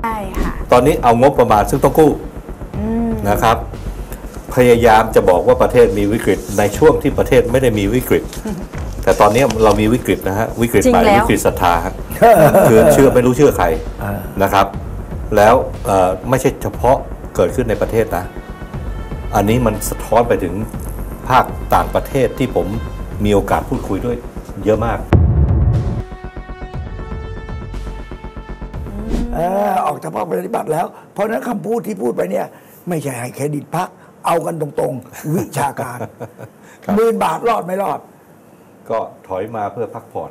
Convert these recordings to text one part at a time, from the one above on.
ใช่ค่ะตอนนี้เอางบประมาณซึ่งต้องกู้นะครับพยายามจะบอกว่าประเทศมีวิกฤตในช่วงที่ประเทศไม่ได้มีวิกฤตแต่ตอนนี้เรามีวิกฤตนะฮะวิกฤตหมายวิกฤตศรัทธาคือเชื่อไม่รู้เชื่อใครนะครับแล้วไม่ใช่เฉพาะเกิดขึ้นในประเทศนะอันนี้มันสะท้อนไปถึงภาคต่างประเทศที่ผมมีโอกาสพูดคุยด้วยเยอะมากออกจากภาคปฏิบัติแล้วเพราะนั้นคำพูดที่พูดไปเนี่ยไม่ใช่ให้เครดิตพรรคเอากันตรงๆวิชาการ10,000 บาทรอดไม่รอดก็ถอยมาเพื่อพักผ่อน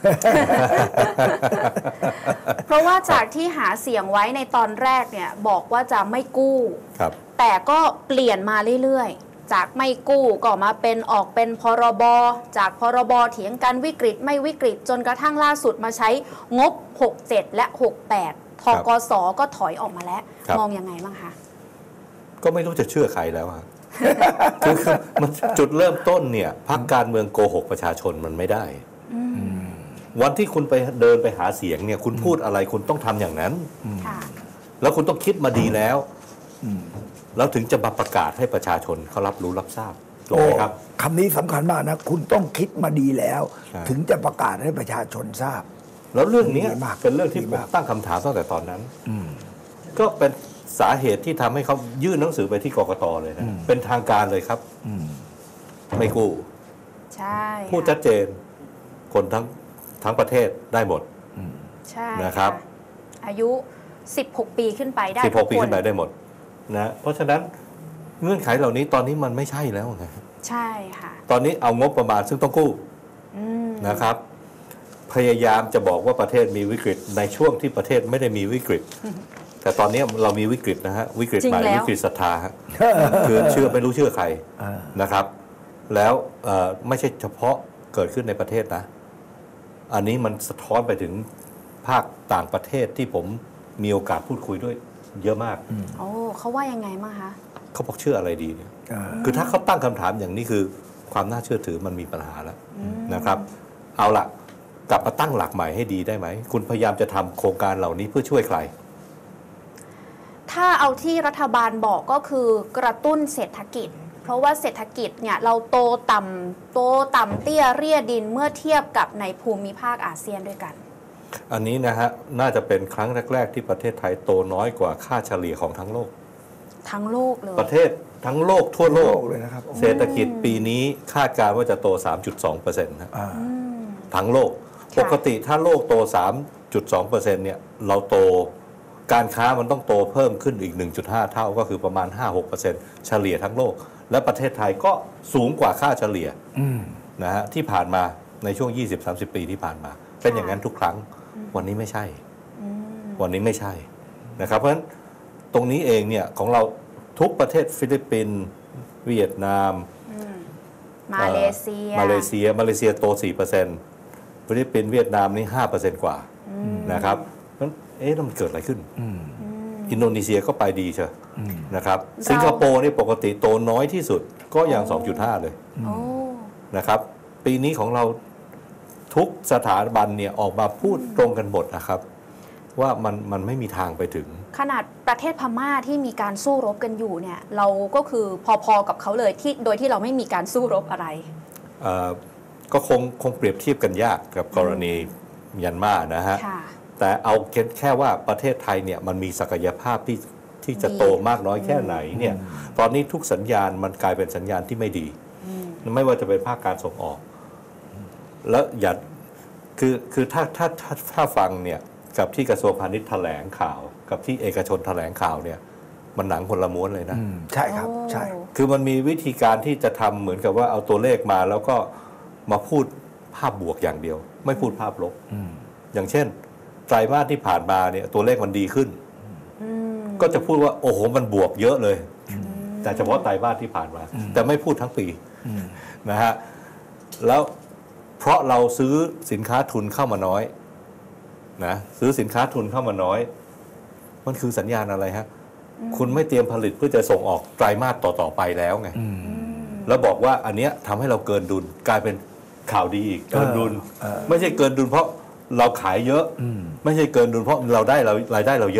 เพราะว่าจากที่หาเสียงไว้ในตอนแรกเนี่ยบอกว่าจะไม่กู้แต่ก็เปลี่ยนมาเรื่อยๆจากไม่กู้ก็มาเป็นออกเป็นพรบจากพรบเถียงกันวิกฤตไม่วิกฤตจนกระทั่งล่าสุดมาใช้งบ67และ68ทกสก็ถอยออกมาแล้วมองยังไงบ้างคะก็ไม่รู้จะเชื่อใครแล้วครับ คือมันจุดเริ่มต้นเนี่ยพรรคการเมืองโกหกประชาชนมันไม่ได้วันที่คุณไปเดินไปหาเสียงเนี่ยคุณพูดอะไรคุณต้องทำอย่างนั้นแล้วคุณต้องคิดมาดีแล้วแล้วถึงจะมาประกาศให้ประชาชนเขารับรู้รับทราบถูกไหมครับคำนี้สำคัญมากนะคุณต้องคิดมาดีแล้วถึงจะประกาศให้ประชาชนทราบแล้วเรื่องนี้เป็นเรื่องที่ผมตั้งคำถามตั้งแต่ตอนนั้นก็เป็นสาเหตุที่ทำให้เขายื่นหนังสือไปที่กกต.เลยนะเป็นทางการเลยครับไม่กู้ใช่พูดชัดเจนคนทั้งประเทศได้หมดใช่นะครับอายุ16 ปีขึ้นไปได้ 16 ปีขึ้นไปได้หมดนะเพราะฉะนั้นเงื่อนไขเหล่านี้ตอนนี้มันไม่ใช่แล้วไงใช่ค่ะตอนนี้เอางบประมาณซึ่งต้องกู้นะครับพยายามจะบอกว่าประเทศมีวิกฤตในช่วงที่ประเทศไม่ได้มีวิกฤตแต่ตอนนี้เรามีวิกฤตนะฮะวิกฤตหมายวิกฤตศรัทธาคือเชื่อไม่รู้เชื่อใครนะครับแล้วไม่ใช่เฉพาะเกิดขึ้นในประเทศนะอันนี้มันสะท้อนไปถึงภาคต่างประเทศที่ผมมีโอกาสพูดคุยด้วยเยอะมากโอ้เขาว่ายังไงบ้างคะเขาบอกเชื่ออะไรดีเนี่ยคือถ้าเขาตั้งคำถามอย่างนี้คือความน่าเชื่อถือมันมีปัญหาแล้วนะครับเอาล่ะกลับมาตั้งหลักใหม่ให้ดีได้ไหมคุณพยายามจะทำโครงการเหล่านี้เพื่อช่วยใครถ้าเอาที่รัฐบาลบอกก็คือกระตุ้นเศรษฐกิจเพราะว่าเศรษฐกิจเนี่ยเราโตต่ำเตี้ยเรียดินเมื่อเทียบกับในภูมิภาคอาเซียนด้วยกันอันนี้นะฮะน่าจะเป็นครั้งแรกๆที่ประเทศไทยโตน้อยกว่าค่าเฉลี่ยของทั้งโลกเลยประเทศทั้งโลกทั่วโลกเลยนะครับเศรษฐกิจปีนี้คาดการณ์ว่าจะโต 3.2% นะทั้งโลกปกติถ้าโลกโต 3.2% เนี่ยเราโตการค้ามันต้องโตเพิ่มขึ้นอีก 1.5 เท่าก็คือประมาณ 5-6% เฉลี่ยทั้งโลกและประเทศไทยก็สูงกว่าค่าเฉลี่ยนะฮะที่ผ่านมาในช่วง 20-30 ปีที่ผ่านมาเป็นอย่างนั้นทุกครั้งวันนี้ไม่ใช่วันนี้ไม่ใช่นะครับเพราะฉะนั้นตรงนี้เองเนี่ยของเราทุกประเทศฟิลิปปินส์เวียดนามมาเลเซียโต 4% ฟิลิปปินส์เวียดนามนี่ 5% กว่านะครับมันเกิดอะไรขึ้นอินโดนีเซียก็ไปดีเชียวนะครับสิงคโปร์นี่ปกติโตน้อยที่สุดก็อย่าง 2.5 เลยนะครับปีนี้ของเราทุกสถาบันเนี่ยออกมาพูดตรงกันหมดนะครับว่ามันไม่มีทางไปถึงขนาดประเทศพม่าที่มีการสู้รบกันอยู่เนี่ยเราก็คือพอๆกับเขาเลยที่โดยที่เราไม่มีการสู้รบอะไรก็คงเปรียบเทียบกันยากกับกรณีเมียนมานะฮะแต่เอาแค่ว่าประเทศไทยเนี่ยมันมีศักยภาพที่จะโตมากน้อยแค่ไหนเนี่ยตอนนี้ทุกสัญญาณมันกลายเป็นสัญญาณที่ไม่ดีไม่ว่าจะเป็นภาคการส่งออกแล้วอย่าคือถ้าฟังเนี่ยกับที่กระทรวงพาณิชย์แถลงข่าวกับที่เอกชนแถลงข่าวเนี่ยมันหนังคนละม้วนเลยนะใช่ครับใช่คือมันมีวิธีการที่จะทำเหมือนกับว่าเอาตัวเลขมาแล้วก็มาพูดภาพบวกอย่างเดียวไม่พูดภาพลบอย่างเช่นไตรมาสที่ผ่านมาเนี่ยตัวเลขมันดีขึ้นก็จะพูดว่าโอ้โหมันบวกเยอะเลยแต่เฉพาะไตรมาสที่ผ่านมาแต่ไม่พูดทั้งปีนะฮะแล้วเพราะเราซื้อสินค้าทุนเข้ามาน้อยนะซื้อสินค้าทุนเข้ามาน้อยมันคือสัญญาณอะไรฮะคุณไม่เตรียมผลิตเพื่อจะส่งออกไตรมาสต่อไปแล้วไงแล้วบอกว่าอันเนี้ยทำให้เราเกินดุลกลายเป็นข่าวดีอีกเกินดุลไม่ใช่เกินดุลเพราะเราขายเยอะไม่ใช่เกินดุลเพราะเราได้รายได้เราเยอะ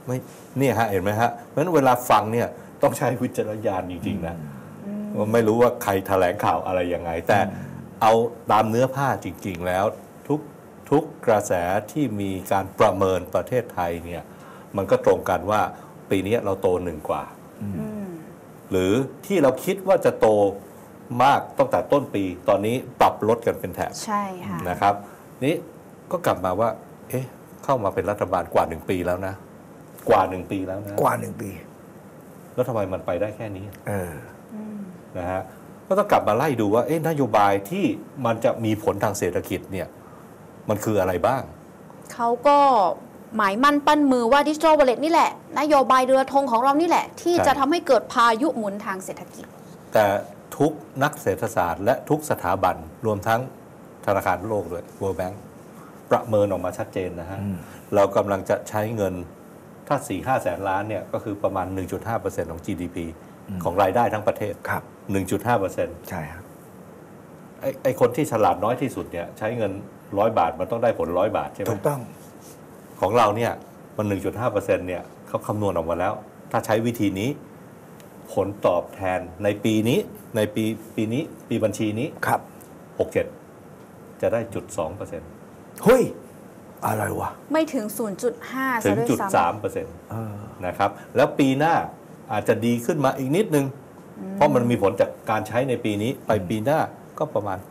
ไม่เนี่ยฮะเห็นไหมฮะเพราะฉะนั้นเวลาฟังเนี่ยต้องใช้วิจารณญาณจริงๆนะไม่รู้ว่าใครแถลงข่าวอะไรยังไงแต่เอาตามเนื้อผ้าจริงๆแล้วทุกกระแสที่มีการประเมินประเทศไทยเนี่ยมันก็ตรงกันว่าปีนี้เราโต1 กว่าหรือที่เราคิดว่าจะโตมากตั้งแต่ต้นปีตอนนี้ปรับลดกันเป็นแถบใช่ค่ะนะครับนี้ก็กลับมาว่าเข้ามาเป็นรัฐบาลกว่า1 ปีแล้วนะกว่า 1 ปีแล้วนะกว่า1 ปีแล้วทำไมมันไปได้แค่นี้นะฮะก็ต้องกลับมาไล่ดูว่านโยบายที่มันจะมีผลทางเศรษฐกิจเนี่ยมันคืออะไรบ้างเขาก็หมายมั่นปั้นมือว่าดิจิทัลวอลเล็ตนี่แหละนโยบายเรือธงของเรานี่แหละ ที่จะทำให้เกิดพายุหมุนทางเศรษฐกิจแต่ทุกนักเศรษฐศาสตร์และทุกสถาบันรวมทั้งธนาคารโลกด้วย World Bank ประเมินออกมาชัดเจนนะฮะเรากำลังจะใช้เงินถ้า 4-5 แสนล้านเนี่ยก็คือประมาณ 1.5% ของ GDP ของรายได้ทั้งประเทศครับ 1.5% ใช่ครับไอ้คนที่ฉลาดน้อยที่สุดเนี่ยใช้เงิน100 บาทมันต้องได้ผล100 บาทใช่ไหมถูกต้องของเราเนี่ยมัน 1.5% เนี่ยเขาคำนวณออกมาแล้วถ้าใช้วิธีนี้ผลตอบแทนในปีนี้ในปีนี้ปีบัญชีนี้ครับ 67จะได้ 0.2% เฮ้ยอะไรวะไม่ถึง 0.5 ถึง 0.3% นะครับแล้วปีหน้าอาจจะดีขึ้นมาอีกนิดนึงเพราะมันมีผลจากการใช้ในปีนี้ไปปีหน้าก็ประมาณ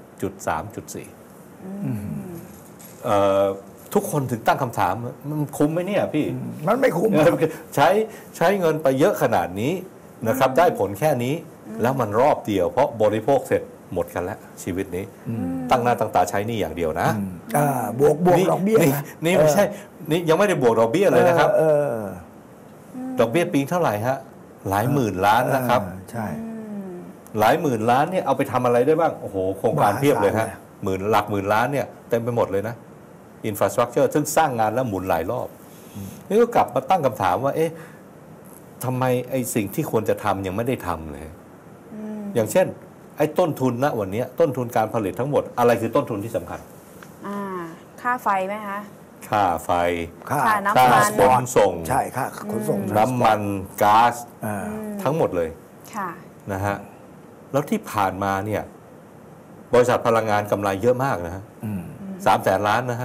0.3-0.4 ทุกคนถึงตั้งคำถามมันคุ้มไหมเนี่ยพี่มันไม่คุ้มใช้เงินไปเยอะขนาดนี้นะครับได้ผลแค่นี้แล้วมันรอบเดียวเพราะบริโภคเสร็จหมดกันแล้วชีวิตนี้ตั้งหน้าตั้งตาใช้นี่อย่างเดียวนะบวกดอกเบี้ยนี่ไม่ใช่นี่ยังไม่ได้บวกดอกเบี้ยเลยนะครับดอกเบี้ยปีเท่าไหร่ฮะหลายหมื่นล้านนะครับใช่หลายหมื่นล้านเนี่ยเอาไปทำอะไรได้บ้างโอ้โหโครงการเพียบเลยฮะหลักหมื่นล้านเนี่ยเต็มไปหมดเลยนะอินฟราสตรักเจอร์ซึ่งสร้างงานแล้วหมุนหลายรอบนี่ก็กลับมาตั้งคำถามว่าทำไมไอ้สิ่งที่ควรจะทำยังไม่ได้ทำเลยอย่างเช่นไอ้ต้นทุนณวันนี้ต้นทุนการผลิตทั้งหมดอะไรคือต้นทุนที่สำคัญค่าไฟไหมคะค่าไฟค่าน้ำมันขนส่งใช่ค่าขนส่งน้ำมันก๊าซทั้งหมดเลยนะฮะแล้วที่ผ่านมาเนี่ยบริษัทพลังงานกำไรเยอะมากนะฮะ3 แสนล้านนะฮะ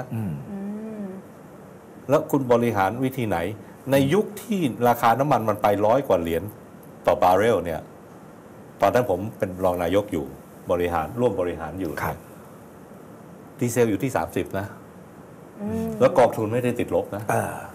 แล้วคุณบริหารวิธีไหนในยุคที่ราคาน้ำมันมันไป$100 กว่าต่อบาร์เรลเนี่ยตอนนั้นผมเป็นรองนายกอยู่ร่วมบริหารอยู่ดีเซลอยู่ที่30นะแล้วกองทุนไม่ได้ติดลบนะ